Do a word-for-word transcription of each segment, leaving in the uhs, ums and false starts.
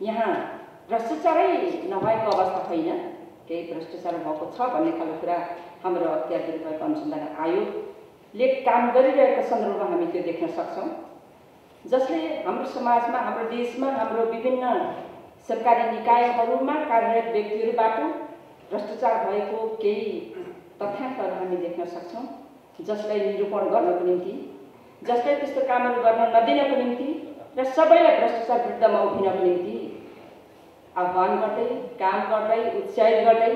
यहाँ भ्रष्टाचारै नभएको अवस्था छैन, केही भ्रष्टाचार भएको छ भन्ने खालको कुरा हाम्रो हत्या दुरुपयोग अनुसन्धान आयोगले काम गरिरहेको सन्दर्भमा हामी त्यो देख्न सक्छौँ, जसले हाम्रो समाजमा, हाम्रो देशमा, हाम्रो विभिन्न सरकारी निकायहरूमा कार्यरत व्यक्तिहरूबाट भ्रष्टाचार भएको केही तथ्याङ्कहरू हामी देख्न सक्छौँ, जसलाई निरूपण गर्नको निम्ति, जसलाई त्यस्तो कामहरू गर्न नदिनको निम्ति र सबैलाई भ्रष्टाचार विरुद्धमा उभिनको निम्ति आह्वान गर्दै, काम गर्दै, उत्साहित गर्दै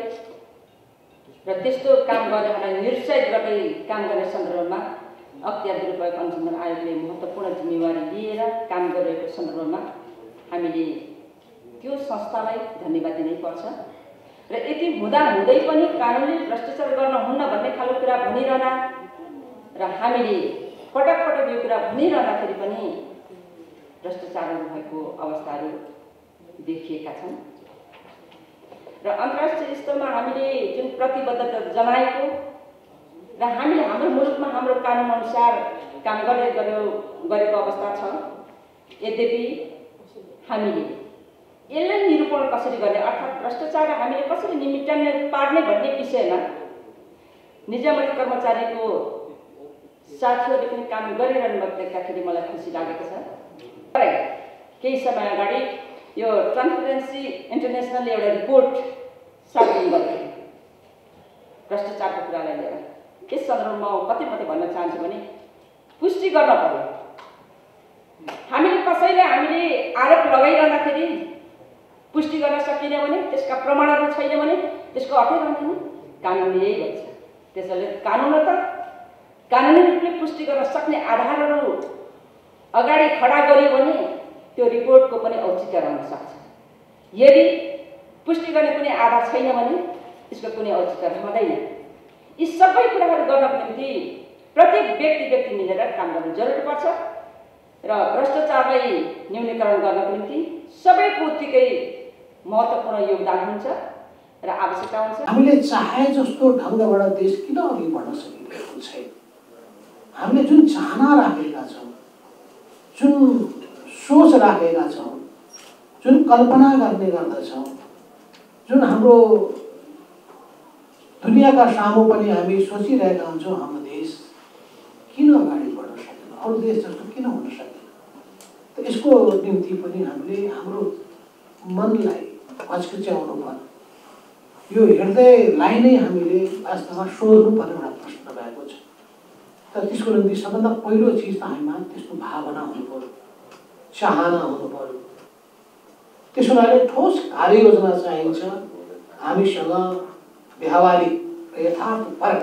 र त्यस्तो काम गर्नेहरूलाई निरुत्साहित गर्दै काम गर्ने सन्दर्भमा अख्तियार दुरुपयोग अनुसन्धान आयोगले महत्त्वपूर्ण जिम्मेवारी लिएर काम गरिरहेको सन्दर्भमा हामीले त्यो संस्थालाई धन्यवाद दिनै पर्छ। र यति हुँदा हुँदै पनि कानुनले भ्रष्टाचार गर्न हुन्न भन्ने खालको कुरा भनिरहँदा र हामीले पटक पटक यो कुरा भनिरहँदाखेरि पनि भ्रष्टाचारहरू भएको अवस्थाहरू देखिएका छन्। र अन्तर्राष्ट्रिय स्तरमा हामीले जुन प्रतिबद्धता जनाएको र हामीले हाम्रो मुलुकमा हाम्रो कानुन अनुसार काम गर्दै गरेको अवस्था छ, यद्यपि हामीले यसलाई निरूपण कसरी गर्ने अर्थात् भ्रष्टाचार हामीले कसरी निमिट्याउने पार्ने भन्ने विषयमा निजामती कर्मचारीको साथीहरूले पनि काम गरिरहनु भएको देख्दाखेरि मलाई खुसी लागेको छ। केही समय अगाडि यो ट्रान्सपेरेन्सी इन्टरनेसनलले एउटा रिपोर्ट सार्वजनिक गरेको भ्रष्टाचारको कुरालाई लिएर। यस सन्दर्भमा म कति कति भन्न चाहन्छु भने पुष्टि गर्न पर्यो। हामीले कसैले हामीले आरोप लगाइरहँदाखेरि पुष्टि गर्न सकिएन भने, त्यसका प्रमाणहरू छैन भने त्यसको अर्थै रहँदैन। कानुनले यही भन्छ। त्यसैले कानुनत कानुनी रूपले पुष्टि गर्न सक्ने आधारहरू अगाडि खडा गरियो भने त्यो रिपोर्टको पनि औचित्य रहन सक्छ। यदि पुष्टि गर्ने कुनै आधार छैन भने त्यसको कुनै औचित्य रहँदैन। यी सबै कुराहरू गर्नको निम्ति प्रत्येक व्यक्ति व्यक्ति मिलेर काम गर्नु जरुरी पर्छ र भ्रष्टाचारलाई न्यूनीकरण गर्नको निम्ति सबैको उत्तिकै महत्त्वपूर्ण योगदान हुन्छ र आवश्यकता हुन्छ। हामीले चाहे जस्तो ढङ्गबाट देश किन अघि बढ्न सकिरहेको छैन? हामीले जुन चाहना राखेका छौँ, जुन सोच राखेका छौँ, जुन कल्पना गर्ने गर्दछौँ, जुन हाम्रो दुनियाँका सामु पनि हामी सोचिरहेका हुन्छौँ, हाम्रो देश किन अगाडि बढ्न सकेन, अरू देश जस्तो किन हुन सकेन? त यसको निम्ति पनि हामीले हाम्रो मनलाई हच्किच्याउनु पर्यो। यो हृदयलाई नै हामीले वास्तवमा सोध्नुपर्ने एउटा प्रश्न भएको छ। तर त्यसको निम्ति सबभन्दा पहिलो चिज त हामीमा त्यस्तो भावना हुनु पर्यो, चाहना हुनु पर्यो। त्यसो हुनाले ठोस कार्ययोजना चाहिन्छ। हामीसँग व्यावहारिक यथार्थपरक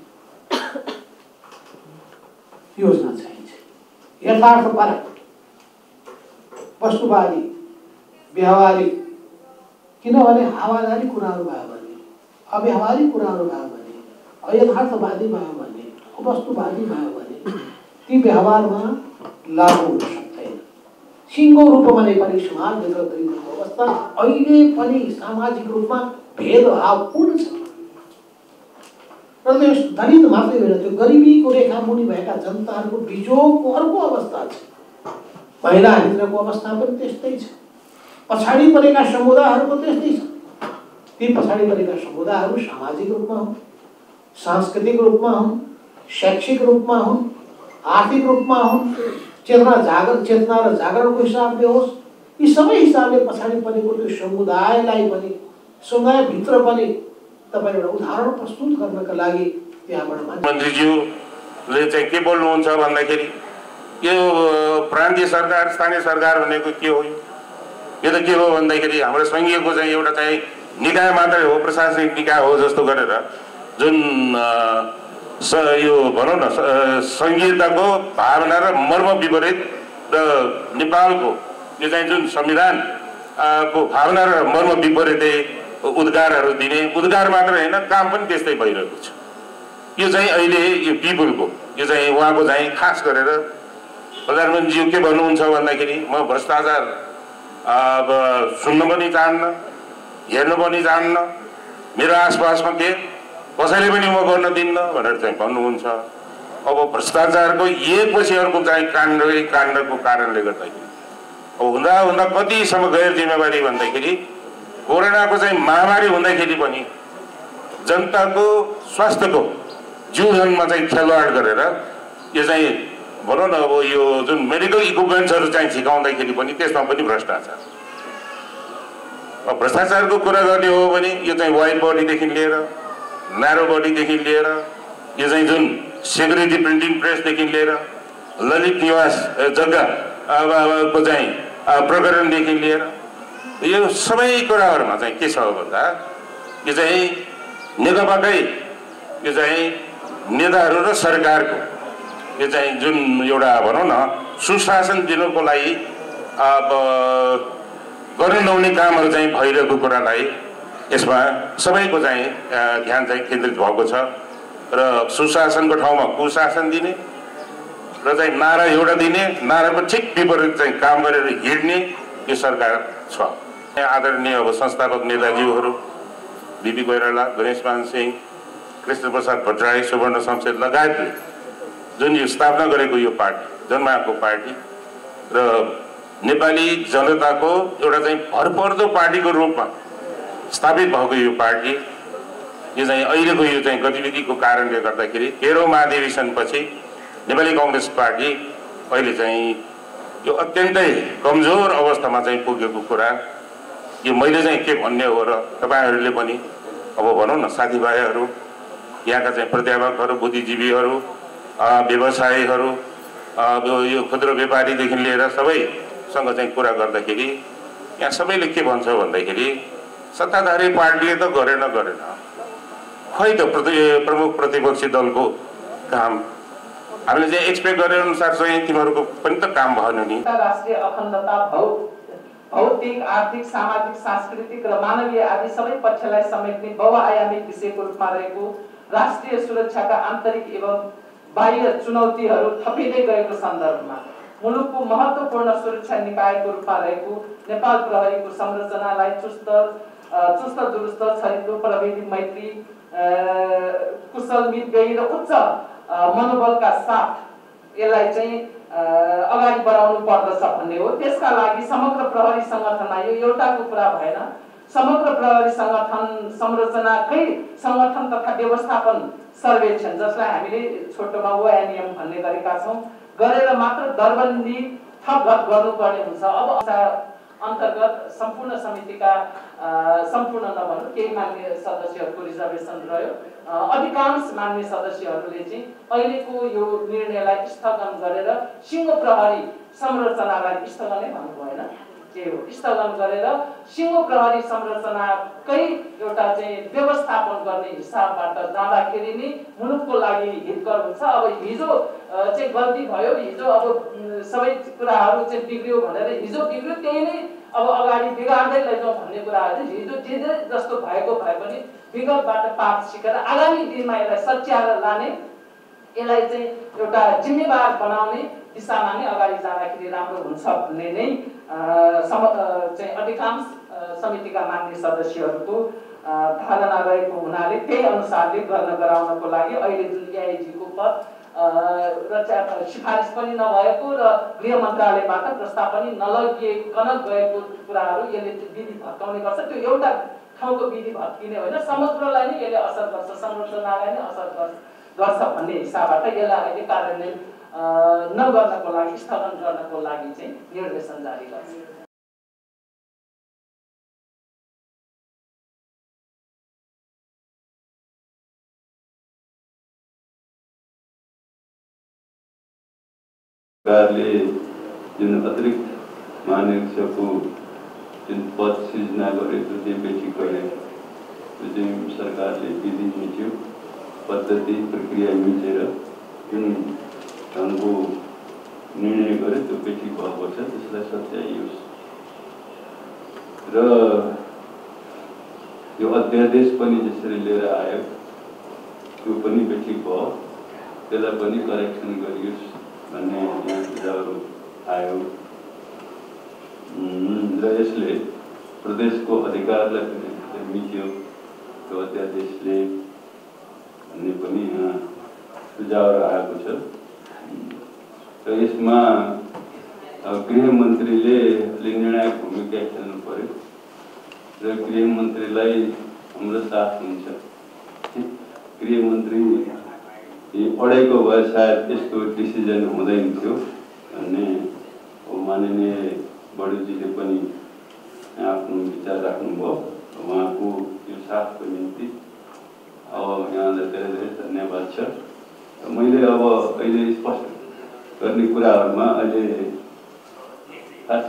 योजना चाहिन्छ। यथार्थपरक, वस्तुवादी, व्यावहारिक। किनभने हावादारी कुराहरू भयो भने, अव्यावहारिक कुराहरू भयो भने, अयथार्थवादी भयो भने, वस्तुवादी भयो भने ती व्यवहारमा लागू हुन सक्दैन। सिङ्गो रूपमा नेपाली समाजभित्र गरिरहेको अवस्था अहिले पनि सामाजिक रूपमा भेदभावपूर्ण छ। र त्यो दलित मात्रै होइन, त्यो गरिबीको रेखा मुनि भएका जनताहरूको बिजोगको अर्को अवस्था छ। महिलाभित्रको अवस्था पनि त्यस्तै छ। पछाडि परेका समुदायहरूको त्यस्तै छ। ती पछाडि परेका समुदायहरू सामाजिक रूपमा हुन्, सांस्कृतिक रूपमा हुन्, शैक्षिक रूपमा हुन्, आर्थिक रूपमा हुन्, चेतना जागर चेतना र जागरणको हिसाबले होस्, यी सबै हिसाबले पछाडि परेको त्यो समुदायलाई पनि, समुदायभित्र पनि तपाईँ एउटा उदाहरण प्रस्तुत गर्नका लागि त्यहाँबाट मन्त्रीज्यूले चाहिँ के बोल्नुहुन्छ भन्दाखेरि यो प्रान्तीय सरकार, स्थानीय सरकार भनेको के हो? यो त के हो भन्दाखेरि हाम्रो सङ्घीयको चाहिँ एउटा चाहिँ निकाय मात्रै हो, प्रशासनिक निकाय हो जस्तो गरेर जुन स यो भनौँ न सङ्घीयताको भावना र मर्म विपरीत र नेपालको यो चाहिँ जुन संविधानको भावना र मर्म विपरीतै उद्गारहरू दिने, उद्गार मात्र होइन काम पनि त्यस्तै भइरहेको छ। यो चाहिँ अहिले यो पिपुलको यो चाहिँ उहाँको चाहिँ खास गरेर प्रधानमन्त्रीज्यू के भन्नुहुन्छ भन्दाखेरि म भ्रष्टाचार अब सुन्न पनि चाहन्न, हेर्न पनि चाहन्न, मेरो आसपासमा के कसैले पनि म गर्न दिन्न भनेर चाहिँ भन्नुहुन्छ। अब भ्रष्टाचारको एकपछि अर्को चाहिँ काण्डै काण्डको कारणले गर्दाखेरि हुँदा हुँदा कतिसम्म गैर जिम्मेवारी भन्दाखेरि कोरोनाको चाहिँ महामारी हुँदाखेरि पनि जनताको स्वास्थ्यको जीवनमा चाहिँ खेलवाड गरेर यो चाहिँ भनौँ न अब यो जुन मेडिकल इक्विपमेन्ट्सहरू चाहिँ झिकाउँदाखेरि पनि त्यसमा पनि भ्रष्टाचार। अब भ्रष्टाचारको कुरा गर्ने हो भने यो चाहिँ वाइड बडीदेखि लिएर न्यारो बडीदेखि लिएर यो चाहिँ जुन सेक्युरिटी प्रिन्टिङ प्रेसदेखि लिएर ललित निवास जग्गा को चाहिँ प्रकरणदेखि लिएर यो सबै कुराहरूमा चाहिँ के छ भन्दा यो चाहिँ नेकपाकै यो चाहिँ नेताहरू र सरकारको यो चाहिँ जुन एउटा भनौँ न सुशासन दिनुको लागि अब गर्नु नहुने कामहरू चाहिँ भइरहेको कुरालाई यसमा सबैको चाहिँ ध्यान चाहिँ केन्द्रित भएको छ र सुशासनको ठाउँमा कुशासन दिने र चाहिँ नारा एउटा दिने नाराको ठिक विपरीत चाहिँ काम गरेर हिँड्ने यो सरकार छ। आदरणीय अब संस्थापक नेताजीहरू बिपी कोइराला, गणेशमान सिंह, कृष्ण प्रसाद भट्टराई, सुवर्ण शमशेर लगायतले जुन यो स्थापना गरेको यो पार्टी जनमायाको पार्टी र नेपाली जनताको एउटा चाहिँ भरपर्दो पार्टीको रूपमा स्थापित भएको यो पार्टी यो चाहिँ अहिलेको यो चाहिँ गतिविधिको कारणले गर्दाखेरि तेह्रौँ महाधिवेशनपछि नेपाली कांग्रेस पार्टी अहिले चाहिँ यो अत्यन्तै कमजोर अवस्थामा चाहिँ पुगेको कुरा यो मैले चाहिँ के भन्ने हो र तपाईहरुले पनि अब भनौं न साथीभाइहरू यहाँका चाहिँ प्राध्यापकहरू बुद्धिजीवीहरू व्यवसायीहरू यो खुद्रा व्यापारीदेखि लिएर सबैसँग चाहिँ कुरा गर्दाखेरि यहाँ सबैले के भन्छ भन्दाखेरि सत्ताधारी पार्टीले त गरेन गरेन खै त प्रमुख प्रतिपक्षी दलको काम हामीले चाहिँ एक्सपेक्ट गरे अनुसार चाहिँ तिमीहरूको पनि त काम भएन नि। राष्ट्रिय अखण्डता भौतिक आर्थिक सामाजिक सांस्कृतिक र मानवीय आदि सबै पक्षलाई समेट्ने बहुआयामिक विषयको रूपमा रहेको राष्ट्रिय सुरक्षाका आन्तरिक एवं बाह्य चुनौतीहरू थपिँदै गएको सन्दर्भमा मुलुकको महत्त्वपूर्ण सुरक्षा निकायको रूपमा रहेको नेपाल प्रहरीको संरचनालाई चुस्त चुस्त दुरुस्त छरितो प्रविधि मैत्री कुशल मितव्ययी र उच्च मनोबलका साथ यसलाई चाहिँ अगाडि बढाउनु पर्दछ भन्ने हो। त्यसका लागि समग्र प्रहरी संगठनमा यो एउटाको कुरा भएन, समग्र प्रहरी संगठन संरचनाकै संगठन तथा व्यवस्थापन सर्वेक्षण जसलाई हामीले छोटोमा ओएनएम भन्ने गरेका छौं गरेर मात्र दरबन्दी थप गर्नुपर्ने हुन्छ। अब अन्तर्गत सम्पूर्ण समितिका सम्पूर्ण नभनु केही मान्य सदस्यहरूको रिजर्भेसन रह्यो। अधिकांश मान्य सदस्यहरूले चाहिँ अहिलेको यो निर्णयलाई स्थगन गरेर सिंह प्रहरी संरचनालाई स्थगनै भन्नु भएन, के हो स्थगन गरेर सिंह प्रहरी संरचनाकै एउटा चाहिँ व्यवस्थापन गर्ने हिसाबबाट जाँदाखेरि नै मुलुकको लागि हितकर हुन्छ। अब हिजो चाहिँ गल्ती भयो, हिजो अब सबै कुराहरू चाहिँ बिग्रियो भनेर हिजो बिग्रियो त्यही नै अब अगाडि बिगार्दै लैजाउँ भन्ने कुराहरू हिजो जे जे जस्तो भएको भए पनि विगतबाट पाठ सिकेर आगामी दिनमा यसलाई सच्याएर लाने यसलाई चाहिँ एउटा जिम्मेवार बनाउने दिशामा नै अगाडि जाँदाखेरि राम्रो हुन्छ भन्ने नै चाहिँ अधिकांश समितिका मान्य सदस्यहरूको धारणा रहेको हुनाले त्यही अनुसारले गर्न गराउनको लागि अहिले जुन एआइजीको पद र सिफारिस पनि नभएको र गृह मन्त्रालयबाट प्रस्ताव पनि नलगिएकन गएको कुराहरू यसले विधि भत्काउने गर्छ। त्यो एउटा ठाउँको विधि भत्किने होइन, समग्रलाई नै यसले असर गर्छ, संरचनालाई नै असर गर्छ भन्ने हिसाबबाट यसलाई अहिले कार्यान्वयन नगर्नको लागि स्थगन गर्नको लागि चाहिँ निर्देशन जारी गर्छ। सरकारले जुन अतिरिक्त महानिरीक्षकको जुन पद सृजना गरेको त्यो बेची गरे त्यो चाहिँ सरकारले विधि मिच्यो पद्धति प्रक्रिया मिचेर जुन ढङ्गको निर्णय गरे त्यो बेची भएको छ त्यसलाई सच्याइयोस् र यो अध्यादेश पनि जसरी लिएर आयो त्यो पनि बेची भयो त्यसलाई पनि करेक्सन गरियोस् भन्ने यहाँ सुझावहरू आयो र यसले प्रदेशको अधिकारलाई पनि मिच्यो त्यो अध्यादेशले भन्ने पनि यहाँ सुझावहरू आएको छ र यसमा अब गृहमन्त्रीले अलि निर्णायक भूमिका खेल्नु पर्यो र गृहमन्त्रीलाई हाम्रो साथ हुन्छ। गृहमन्त्री अडेको भए सायद यसको डिसिजन हुँदैन थियो भन्ने माननीय बडुजीले पनि आफ्नो विचार राख्नुभयो। उहाँको यो साथको निम्ति अब यहाँलाई धेरै धेरै धन्यवाद छ। मैले अब अहिले स्पष्ट गर्ने कुराहरूमा अहिले